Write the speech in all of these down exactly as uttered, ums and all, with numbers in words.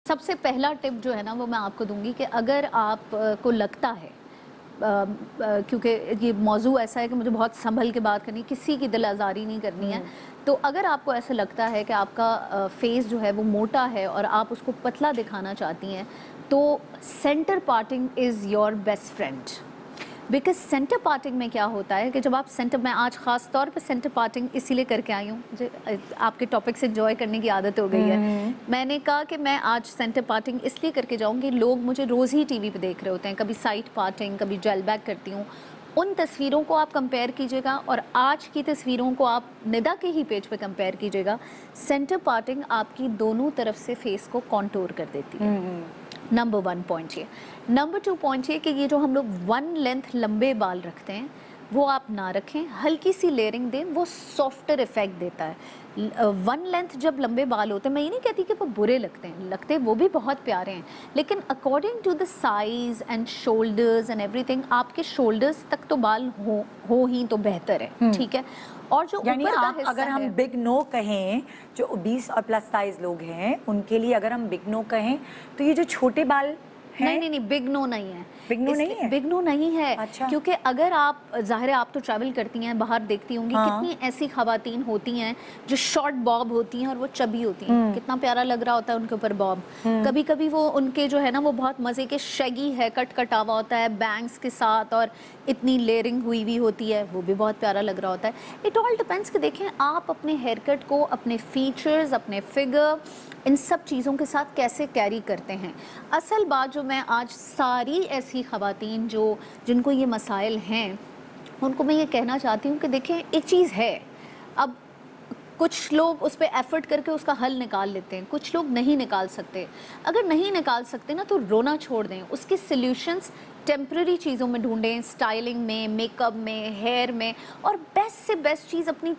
सबसे पहला टिप जो है ना वो मैं आपको दूंगी कि अगर आप को लगता है, क्योंकि ये मौजू ऐसा है कि मुझे बहुत संभल के बात करनी, किसी की दिल आज़ारी नहीं करनी है, तो अगर आपको ऐसा लगता है कि आपका फेस जो है वो मोटा है और आप उसको पतला दिखाना चाहती हैं, तो centre parting is your best friend. Because centre parting में क्या होता है कि जब आप सेंटर, मैं आज ख़ास तौर पे सेंटर पार्टिंग इसीलिए करके आई हूँ, मुझे आपके टॉपिक से एंजॉय करने की आदत हो गई है। मैंने कहा कि मैं आज सेंटर पार्टिंग इसलिए करके जाऊँगी, लोग मुझे रोज़ ही टीवी पे देख रहे होते हैं, कभी साइड पार्टिंग, कभी जेल बैक करती हूँ। उन तस्वीरों को आप कंपेयर कीजिएगा और आज की तस्वीरों को आप निदा के ही पेज पे कंपेयर कीजिएगा। सेंटर पार्टिंग आपकी दोनों तरफ से फेस को कॉन्टूर कर देती है। नंबर वन पॉइंट ये। नंबर टू पॉइंट ये कि ये जो हम लोग वन लेंथ लंबे बाल रखते हैं वो आप ना रखें, हल्की सी लेयरिंग दें, वो सॉफ्टर इफेक्ट देता है। वन लेंथ जब लंबे बाल होते हैं, मैं ये नहीं कहती कि वो बुरे लगते हैं, लगते वो भी बहुत प्यारे हैं, लेकिन according to the size and shoulders and everything, आपके शोल्डर्स तक तो बाल हो हो ही तो बेहतर है, ठीक है। और जो यानी ऊपर आप का हिस्सा अगर हम है, बिग नो कहें, जो ओबीस और प्लस साइज लोग हैं उनके लिए अगर हम बिग नो कहें, तो ये जो छोटे बाल नहीं नहीं नहीं बिग नो नहीं है, बिग नो नहीं है, बिग नो नहीं है। अच्छा। क्योंकि अगर आप, जाहिर है आप तो ट्रैवल करती हैं, बाहर देखती होंगी, हाँ। कितनी ऐसी खवातीन होती हैं जो शॉर्ट बॉब होती हैं और वो चबी होती हैं, कितना प्यारा लग रहा होता है उनके ऊपर बॉब। कभी कभी वो उनके जो है ना वो बहुत मजे के शैगी है, कट कटावा होता है बैंग्स के साथ और इतनी लेयरिंग हुई हुई होती है, वो भी बहुत प्यारा लग रहा होता है। इट ऑल डिपेंड्स कि देखें आप अपने हेयर कट को, अपने फीचर्स, अपने फिगर, इन सब चीज़ों के साथ कैसे कैरी करते हैं। असल बात जो मैं आज सारी ऐसी ख़वातीन जो जिनको ये मसाइल हैं उनको मैं ये कहना चाहती हूँ कि देखें एक चीज़ है, अब कुछ लोग उस पर एफर्ट करके उसका हल निकाल लेते हैं, कुछ लोग नहीं निकाल सकते। अगर नहीं निकाल सकते ना तो रोना छोड़ दें, उसके सॉल्यूशंस टेम्पररी चीज़ों में ढूंढें, स्टाइलिंग में, मेकअप में, हेयर में। और बेस्ट से बेस्ट चीज़ अपनी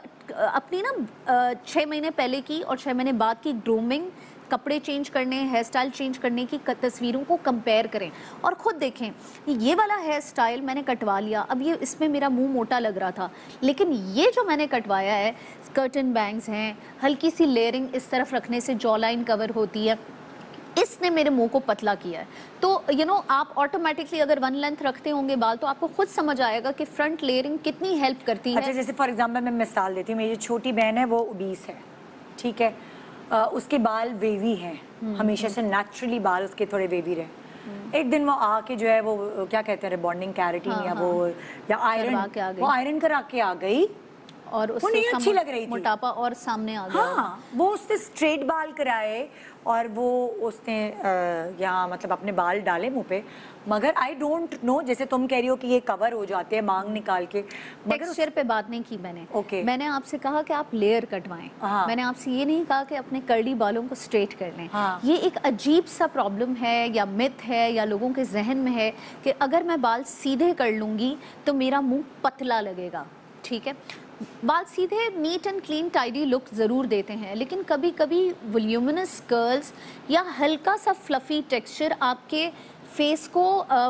अपनी ना छः महीने पहले की और छः महीने बाद की ग्रूमिंग, कपड़े चेंज करने, हेयर स्टाइल चेंज करने की तस्वीरों को कंपेयर करें और ख़ुद देखें ये वाला हेयर स्टाइल मैंने कटवा लिया, अब ये इसमें मेरा मुंह मोटा लग रहा था, लेकिन ये जो मैंने कटवाया है, कर्टन बैंग्स हैं, हल्की सी लेयरिंग इस तरफ रखने से जॉ लाइन कवर होती है, इसने मेरे मुंह को पतला किया है। तो यू you नो know, आप ऑटोमेटिकली अगर वन लेंथ रखते होंगे बाल तो आपको खुद समझ आएगा कि फ्रंट लेयरिंग कितनी हेल्प करती है। अच्छा, जैसे फॉर एग्जांपल मैं मिसाल देती हूँ, मेरी छोटी बहन है वो ओबीस है, ठीक है, आ, उसके बाल वेवी हैं, हमेशा से नेचुरली बाल उसके थोड़े वेवी रहे। एक दिन वो आके जो है वो क्या कहते हैं रिबॉन्डिंग कैरेटिन, हाँ, या हाँ, वो या आयरन, वो आयरन करा के आ गई और उससे नहीं अच्छी लग रही थी, मोटापा और सामने आ गया। हाँ, वो उसने स्ट्रेट बाल कराए और वो उसने यहाँ मतलब अपने बाल डाले मुंह पे, मगर आई डोंट नो, जैसे तुम कह रही हो कि ये कवर हो जाते हैं मांग निकाल के, टेक्सचर पे बात नहीं की मैंने। ओके, मैंने आपसे कहा कि आप लेयर कटवाएं, हाँ। मैंने आपसे ये नहीं कहा कि अपने कर्ली बालों को स्ट्रेट कर लें, हाँ। ये एक अजीब सा प्रॉब्लम है या मिथ है या लोगों के जहन में है कि अगर मैं बाल सीधे कर लूँगी तो मेरा मुँह पतला लगेगा, ठीक है। बाल सीधे neat and clean tidy look ज़रूर देते हैं, लेकिन कभी कभी वॉल्यूमिनस कर्ल्स या हल्का सा फ्लफी टेक्सचर आपके फेस को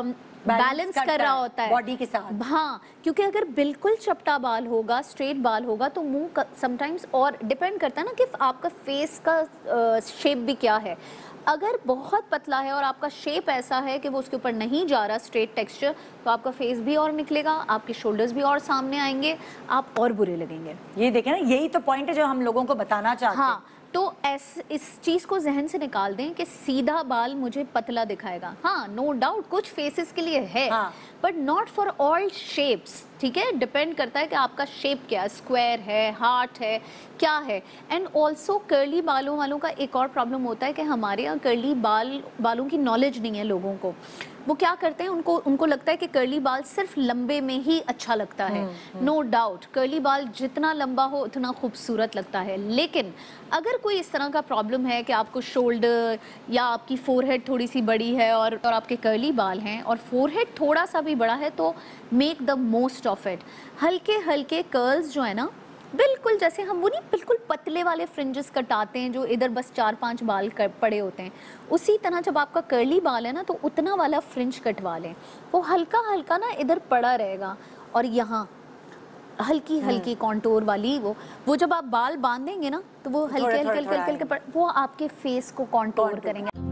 बैलेंस कर रहा होता है बॉडी के साथ, हाँ। क्योंकि अगर बिल्कुल चपटा बाल होगा, स्ट्रेट बाल होगा तो मुंह समटाइम्स, और डिपेंड करता है ना कि आपका फेस का शेप भी क्या है। अगर बहुत पतला है और आपका शेप ऐसा है कि वो उसके ऊपर नहीं जा रहा स्ट्रेट टेक्सचर, तो आपका फेस भी और निकलेगा, आपके शोल्डर्स भी और सामने आएंगे, आप और बुरे लगेंगे। ये देखें ना, यही तो पॉइंट है जो हम लोगों को बताना चाहते हैं। हाँ, तो ऐस इस चीज़ को जहन से निकाल दें कि सीधा बाल मुझे पतला दिखाएगा। हाँ, नो डाउट कुछ फेसेस के लिए है, हाँ। But not for all shapes, ठीक है। डिपेंड करता है कि आपका शेप क्या है, स्क्वायर है, हार्ट है, क्या है। एंड ऑल्सो कर्ली बालों वालों का एक और प्रॉब्लम होता है कि हमारे यहाँ कर्ली बाल बालों की नॉलेज नहीं है लोगों को। वो क्या करते हैं, उनको उनको लगता है कि कर्ली बाल सिर्फ लंबे में ही अच्छा लगता है। नो डाउट कर्ली बाल जितना लंबा हो उतना खूबसूरत लगता है, लेकिन अगर कोई इस तरह का प्रॉब्लम है कि आपको शोल्डर या आपकी फोरहेड थोड़ी सी बड़ी है और, और आपके कर्ली बाल हैं और फोरहेड थोड़ा सा भी बड़ा है, तो make the most of it. हल्के हल्के कर्ल्स जो है ना, बिल्कुल जैसे हम वो नहीं बिल्कुल पतले वाले फ्रिंजेस कटाते हैं जो इधर बस चार पांच बाल कर पड़े होते हैं, उसी तरह जब आपका कर्ली बाल है ना तो उतना वाला फ्रिंज कटवा लें, वो हल्का हल्का ना इधर पड़ा रहेगा और यहाँ हल्की हल्की कॉन्टोर वाली, वो वो जब आप बाल बांधेंगे ना तो वो हल्के हल्के हल्के हल्के वो आपके फेस को कॉन्टोर करेंगे।